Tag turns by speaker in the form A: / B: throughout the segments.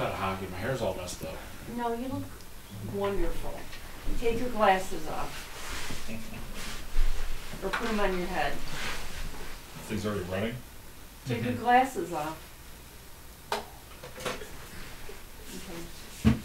A: at hockey. My hair's all messed up.
B: No, you look wonderful. Take your glasses off. Or put them on your head.
A: Thing's already running?
B: Take your glasses off. Okay.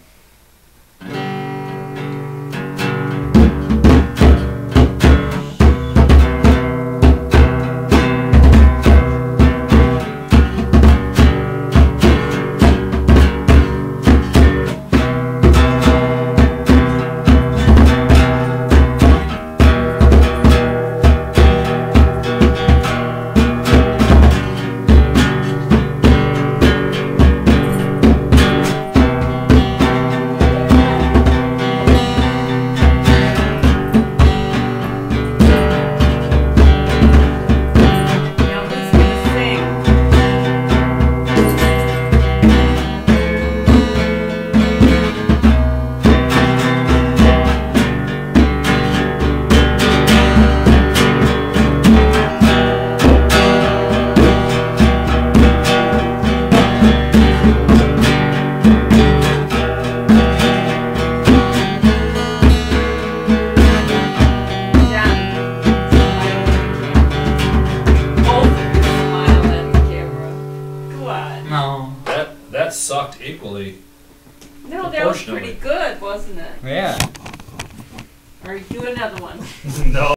A: That sucked equally.
B: No, that was pretty good, wasn't it?
C: Yeah.
B: All right, do another one.
A: No.